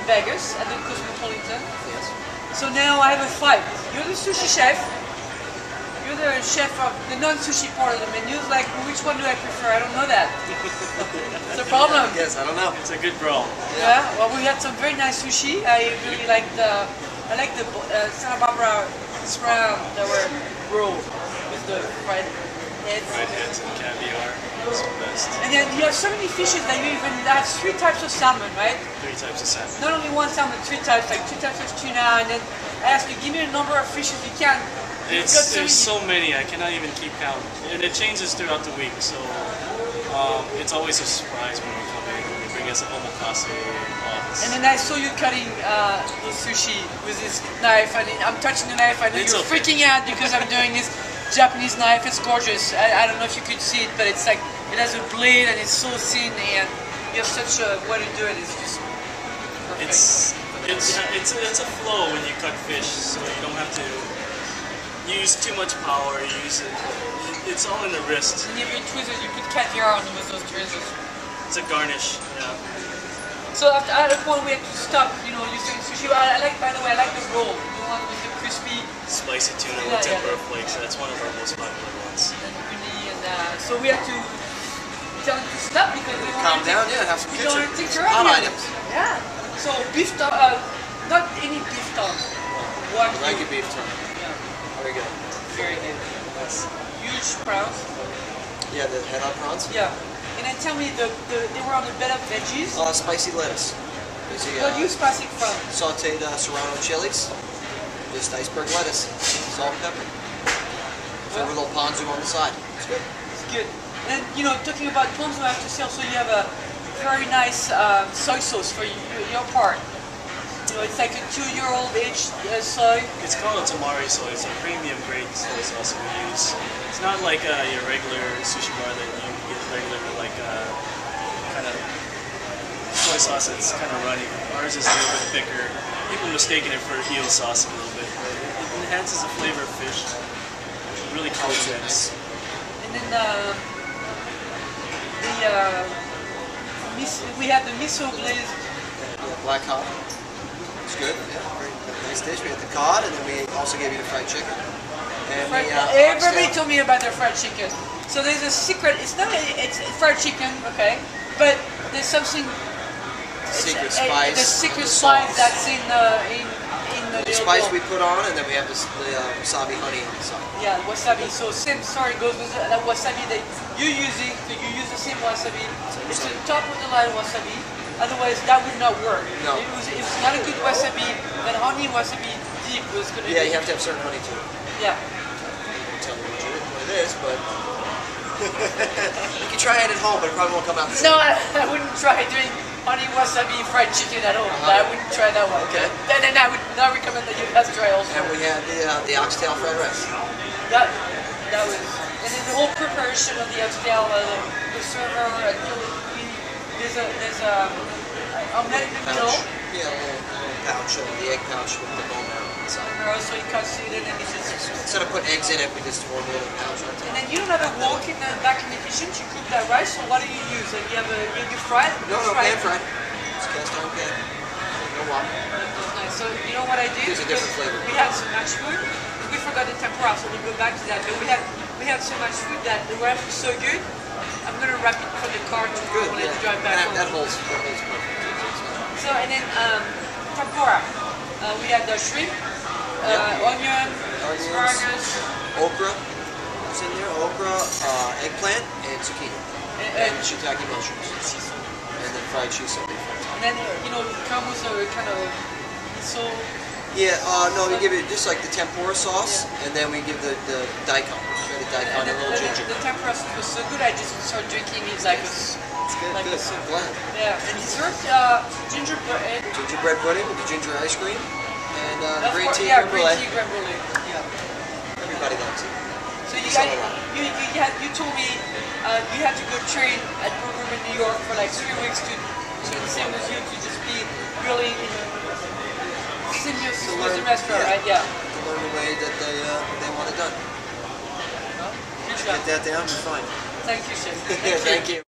Vegas at the Cosmopolitan. Yes. So now I have a fight. You're the sushi chef. You're the chef of the non-sushi part of the menu. Like, which one do I prefer? I don't know that. It's a problem. Yes, I don't know. It's a good brawl. Yeah. Well, we had some very nice sushi. I really like the. I like the Santa Barbara shrimp that were rolled with the fried heads. Fried heads and caviar. It's the best. And then you have so many fishes that you even have 3 types of salmon, right? 3 types of salmon. Not only one salmon, 3 types, like 2 types of tuna, and then I ask you, give me a number of fishes you can. There's so many, I cannot even keep count. And it changes throughout the week, so it's always a surprise when we come in. When they bring us a omakase box. And then I saw you cutting the sushi with this knife, and I'm touching the knife, I know you're freaking out because I'm doing this Japanese knife. It's gorgeous. I don't know if you could see it, but it's like, it has a blade and it's so thin, and you have such a way to do it. It's just perfect. It's a flow when you cut fish, so you don't have to use too much power. It's all in the wrist. And if you twist it, you put caviar on with those twizzlers. It's a garnish, yeah. So at a point we had to stop, you know, using sushi. I like, by the way, I like the roll, the one with the crispy spicy tuna with tempura flakes. That's one of our most popular ones. And uni, and so we had to tell him to stop because we calm down, yeah, have some kitchen. Want to take care of items. Yeah. So beef tongue, not any beef tongue. One. I like a beef tongue. Yeah. Very good. Very good. That's huge prawns. Yeah, the head-on prawns. Yeah. And then tell me, they were on a bed of veggies? Spicy lettuce. What do you spicy from? Sauteed serrano chilies. Just iceberg lettuce. Salt and pepper. So a little ponzu on the side. It's good. It's good. And you know, talking about ponzu, I have to say also you have a very nice soy sauce for your part. You know, it's like a 2-year-old aged soy. It's called a tamari soy. It's a premium grade soy sauce we use. It's not like your regular sushi bar that you get regular, like kind of soy sauce that's kind of runny. Ours is a little bit thicker. People mistaken it for eel sauce a little bit, but it enhances the flavor of fish. It really complements. And then we have the miso glazed. Yeah, black cod. It's good. Yeah, very nice dish. We had the cod, and then we also gave you the fried chicken. And everybody told me about their fried chicken. So there's a secret. It's not. It's fried chicken, okay? But there's something. Secret spice. The secret spice that's in the spice we put on, and then we have the wasabi honey on the side. Yeah, wasabi. So same story goes with the wasabi that you're using. So you use the same wasabi. It's the top of the line wasabi. Otherwise, that would not work. No. If it's not a good wasabi, then honey wasabi deep was going to be... Yeah, you have to have certain honey too. Yeah. I won't tell you what it is, but... you can try it at home, but it probably won't come out the same. No, I wouldn't try doing honey wasabi fried chicken at home. I wouldn't try that one. Okay. Then I would not recommend that you guys try also. And we had the oxtail fried rice. That was... And then the whole preparation of the oxtail, the server, there's a omelette in the middle. Yeah, a little pouch, the egg pouch with the bone marrow inside. So you cuts it and then it's just... Instead of putting eggs in it, we just form a little pouch on top. And then you don't have a wok back in the kitchen to cook that rice, so what do you use? Like you fry it? No, pan fried. It's cast iron pan. No wok. Nice. So you know what I did? Gives a different flavor. We had so much food. We forgot the tempura, so we go back to that. But we had so much food that the wrap is so good. I'm gonna wrap it for the car tomorrow when I drive back home. That holds perfect. So and then tempura. We had the shrimp, onion, asparagus, okra. What's in there? Okra, eggplant, and zucchini, and shiitake mushrooms, and then fried shiso. And then you know, come with a kind of miso. Yeah, no, we give it just like the tempura sauce, and then we give the daikon, shredded daikon, and a little ginger. The tempura sauce was so good, I just started drinking it like it's good, like good. a soup. Glad. Yeah, and dessert, gingerbread. Gingerbread pudding with the ginger ice cream, and green tea creme brulee. Yeah. Everybody likes it. So you told me you had to go train at program in New York for like 3 weeks to the same as you to just be really serious with the restaurant, right? Yeah. To learn the way that they want it done. Good job. Get that down, you're fine. Thank you, Chef. Thank you.